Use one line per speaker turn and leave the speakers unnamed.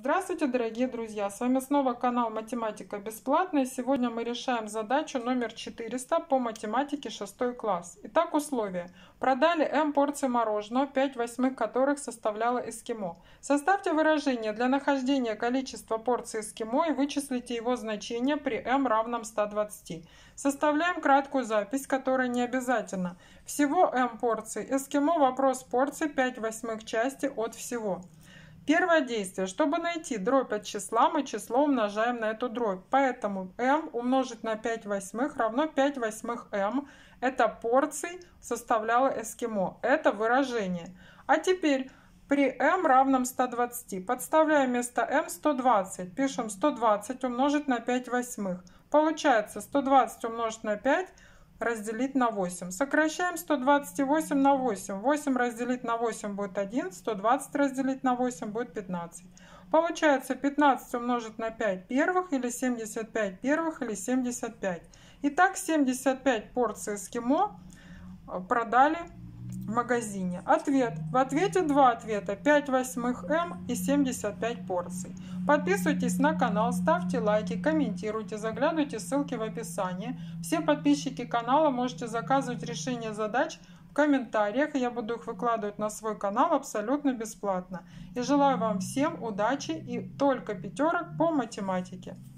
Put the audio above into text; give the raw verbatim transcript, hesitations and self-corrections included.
Здравствуйте, дорогие друзья! С вами снова канал Математика бесплатная. Сегодня мы решаем задачу номер четыреста по математике шестой класс. Итак, условия. Продали М порций мороженого, пять восьмых которых составляло эскимо. Составьте выражение для нахождения количества порций эскимо и вычислите его значение при М равном ста двадцати. Составляем краткую запись, которая не обязательна. Всего М порций эскимо, вопрос порций, пять восьмых части от всего. Первое действие. Чтобы найти дробь от числа, мы число умножаем на эту дробь. Поэтому m умножить на пять восьмых равно пять восьмых m. Это порций составляло эскимо. Это выражение. А теперь при m равном ста двадцати подставляем вместо m сто двадцать. Пишем сто двадцать умножить на пять восьмых. Получается сто двадцать умножить на пять. Разделить на восемь. Сокращаем сто двадцать восемь на восемь. восемь разделить на восемь будет один. сто двадцать разделить на восемь будет пятнадцать. Получается пятнадцать умножить на пять первых или семьдесят пять первых или семьдесят пять. Итак, семьдесят пять порций эскимо продали в магазине. Ответ. В ответе два ответа. пять восьмых М и семьдесят пять порций. Подписывайтесь на канал, ставьте лайки, комментируйте, заглядывайте ссылки в описании. Все подписчики канала можете заказывать решение задач в комментариях. Я буду их выкладывать на свой канал абсолютно бесплатно. И желаю вам всем удачи и только пятерок по математике.